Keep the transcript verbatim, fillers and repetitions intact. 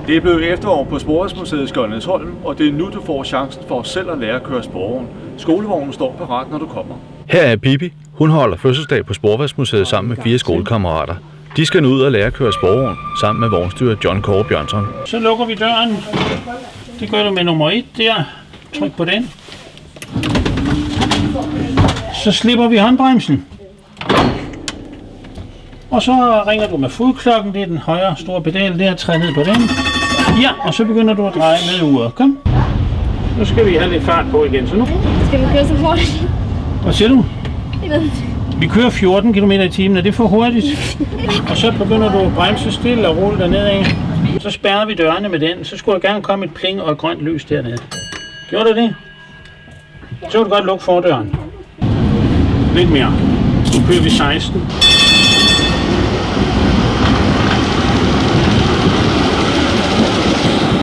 Det er blevet efterår på Sporvejsmuseet Skjoldenæsholm, og det er nu, du får chancen for selv at lære at køre sporvogn. Skolevognen står parat, når du kommer. Her er Bibi. Hun holder fødselsdag på Sporvejsmuseet sammen med fire skolekammerater. De skal nu ud og lære at køre sporvogn sammen med vognstyrer John Kåre Bjørnsson. Så lukker vi døren. Det gør du med nummer et der. Tryk på den. Så slipper vi håndbremsen. Og så ringer du med fodklokken, det er den højre store pedal der, træd ned på den. Ja, og så begynder du at dreje med uret. Kom. Nu skal vi have lidt fart på igen, så nu. Skal vi køre så hurtigt? Hvad siger du? Jeg ved. Vi kører fjorten kilometer i timen, er det for hurtigt? Og så begynder du at bremse stille og rulle derned af. Så spærrer vi dørene med den, så skulle der gerne komme et pling og et grønt lys dernede. Gjorde du det? Så kan du godt lukke fordøren. Lidt mere. Nu kører vi seksten.